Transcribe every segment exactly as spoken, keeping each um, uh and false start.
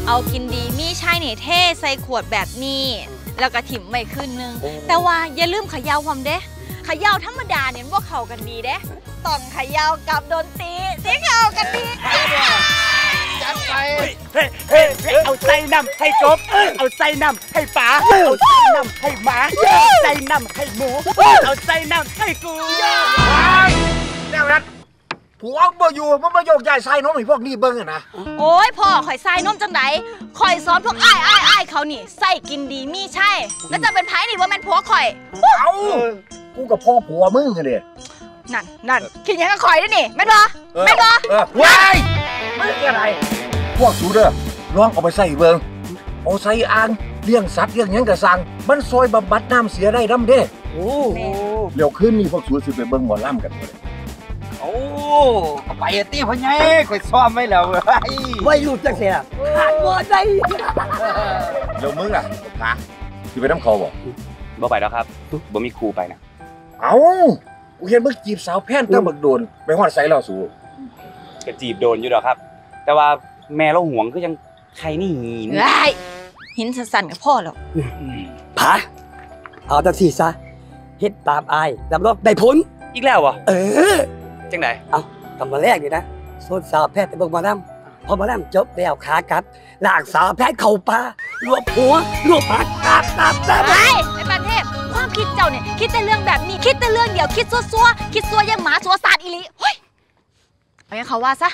เอากินดีมีใช่เนี่ยเทใส่ขวดแบบนี้แล้วก็ถิ่มไว้ขึ้นนึงแต่ว่าอย่าลืมเขย่าความเด้เขย่าธรรมดาเนี่ยว่าเข้ากันดีเด้ต้องเขย่ากับดนตรีที่เข้ากันดีจัดไปเฮ้เฮ้เอาใส่น้ำให้กบเอาใส่น้ำให้ป๋าเอาใส่น้ำให้หมาเอาใส่น้ำให้หมูเอาใส่น้ำให้กูแนวนั้นผัวบ่อยู่มันมาโยกย้ายใส่น้องไอ้พวกนี้เบิ้งอะนะโอ้ยพ่อข่อยใส่นมจังไหนข่อยสอนพวกอ้ายอ้ายอ้ายเขานี่ใส่กินดีมีใช่แล้วจะเป็นไผ่นี่ว่าแม่นผัวข่อยเอ้ากูกับพ่อผัวมึงเลยนั่นนั่นคิดยังกับข่อยด้วยนี่แม่นบ่แม่นบ่ว้ายมึงอะไรพวกสูเด้อลองเอาไปใส่เบิ้งเอาใส่อ่างเลี้ยงสัตว์เลี้ยงยังกระสังมันซอยบำบัดน้ำเสียได้น้ำเด้โอ้เดี๋ยวขึ้นนี่พวกสูสิไปเบิ้งหมอลำกันเลยโอ้ไปตีพ่อใหญ่คอยซ้อมไว้แล้วไม่รู้จักเสียขาดบ่ได้เดี๋ยวมึงอ่ะขาคือไปน้ำเขาบ่บ่ไปแล้วครับบ่มีครูไปนะเอ้ากูเห็นมึงจีบสาวแพนตั้งบักโดนไปฮอดไสแล้วสูก็จีบโดนอยู่ดอกครับแต่ว่าแม่เราหวงก็ยังใครนี่หินหินสั่นๆกับพ่อหรอกผาเอาจังสี่ซะเฮ็ดตามอายรับรองได้ผลอีกแล้ววะเออจังไหนเอาทำมาแรกเลยนะโซนสาวแพทย์ไปเบิ่งมาดำพอมาดำจบแล้วขากลับลากสาวแพทย์เข้าป่ารวบหัวรวบผักตาบตาบตาบไปไอ้ปานเทพความคิดเจ้าเนี่ยคิดแต่เรื่องแบบนี้คิดแต่เรื่องเดียวคิดซัวๆคิดซัวยังหมาซัวซาดอีหลีเฮ้ยเอาอย่างเขาว่าซะ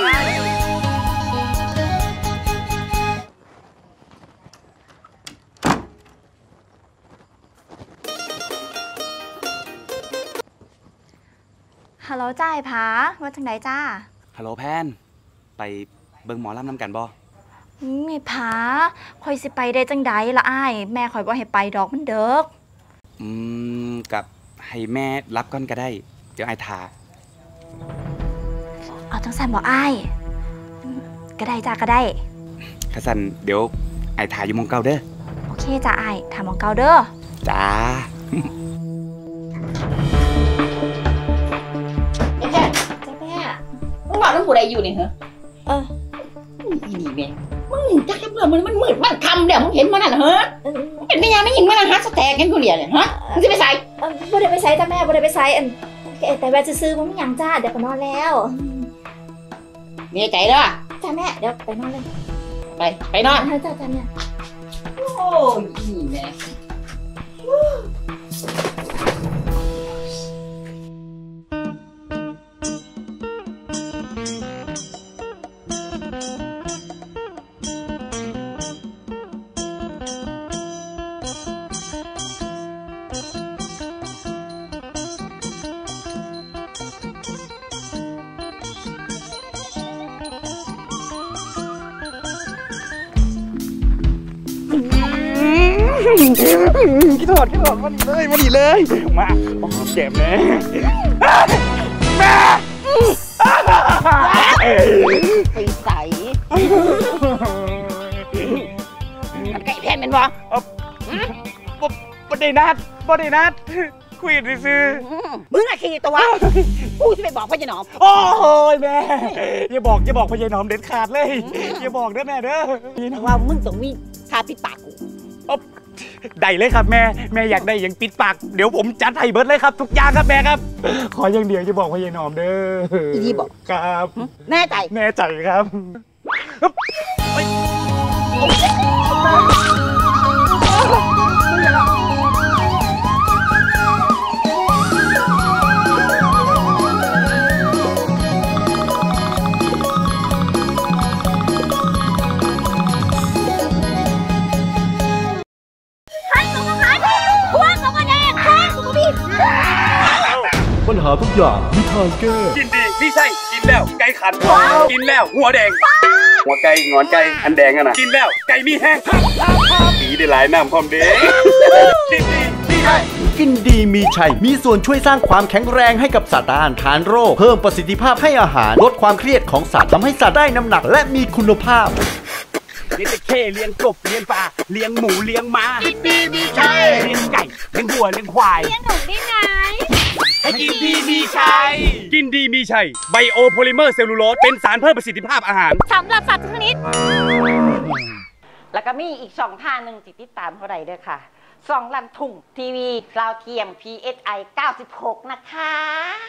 ฮัลโหลจ้าไอ้ผาว่าจังไหนจ้าฮัลโหลแพนไปเบิ่งหมอลำน้ำกันบ่ไอ้ผาคอยสิไปได้จังใดละอ้ายแม่คอยบ่ให้ไปดอกมันเด้ออืมกับให้แม่รับก่อนก็ได้เดี๋ยวไอ้ทาเอาจังสันบ่อ้ายก็ได้จ้าก็ได้ถ้าสันเดี๋ยวไอ้ทาอยู่มองเก่าเด้อโอเคจ้าอ้ายทามองเก่าเด้อจ้ามึงบอกน้ำผู้ใดอยู่นี่เหรอเอออีนี่แม่มึงจักรเบื่อมันมันมืดมันคำเดี๋ยวมึงเห็นมันนั่นเหรอเป็นไม่ยังไม่ยิงมันนะฮะสแต็กกันกูเดียวเนี่ยฮะมึงจะไปใส่เออบ่ได้ไปใส่จ้าแม่บ่ได้ไปใส่อันแต่แวะจะซื้อมึงยังจ้าเดี๋ยวไปนอนแล้วมีใจเด้อจ้าแม่เดี๋ยวไปนอนเลยไปไปนอนเฮ้ยจ้าจ้าเนี่ยโอ้ยอีนี่แม่คิดถอดคิดถอดมาดีเลยมาดีเลยมาโอ้เจ็บแม่แม่ไปใส่มันไก่แพนเป็นบ่บ่ได้นัดบ่ได้นัดคุยกันซื้อมึงอะขี้ตัวกูจะไปบอกพ่อใหญ่หนอมโอ้ยแม่อย่าบอกอย่าบอกพ่อใหญ่หนอมเด็ดขาดเลยอย่าบอกเด้อแม่เด้อว่ามึงต้องมีทาปิดปากกูได้เลยครับแม่แม่อยากได้อย่างปิดปากเดี๋ยวผมจัดให้เบิร์ดเลยครับทุกอย่างครับแม่ครับขออย่างเดียวจะบอกพ่อใหญ่หนอมเด้ออีนี่บอกครับแน่ใจแน่ใจครับปัญหาทุกอย่างมีทางแก้กินดีพี่ใช่กินแล้วไก่ขันกินแล้วหัวแดงหัวไก่งอนไก่อันแดงอะนะกินแล้วไก่มีแห้งปีได้หลายน้ำพร้อมเด้กินดีพี่ใช่กินดีมีชัยมีส่วนช่วยสร้างความแข็งแรงให้กับสัตว์ต้านทานโรคเพิ่มประสิทธิภาพให้อาหารลดความเครียดของสัตว์ทำให้สัตว์ได้น้ำหนักและมีคุณภาพเลี้ยงตะเข้เลี้ยงกบเลี้ยงปลาเลี้ยงหมูเลี้ยงม้ากินดีมีชัยเลี้ยงไก่เลี้ยงวัวเลี้ยงควายเลี้ยงหนูได้ไงกินดีมีชัยกินดีมีชัยไบโอโพลิเมอร์เซลลูโลสเป็นสารเพิ่มประสิทธิภาพอาหารสำหรับสัตว์ทุกชนิดแล้วก็มีอีกช่องทางหนึ่งติดตามเขาได้ด้วยค่ะสองลันทุ่งทีวีลาวเทียม พี เอส ไอ เก้าสิบหกนะคะ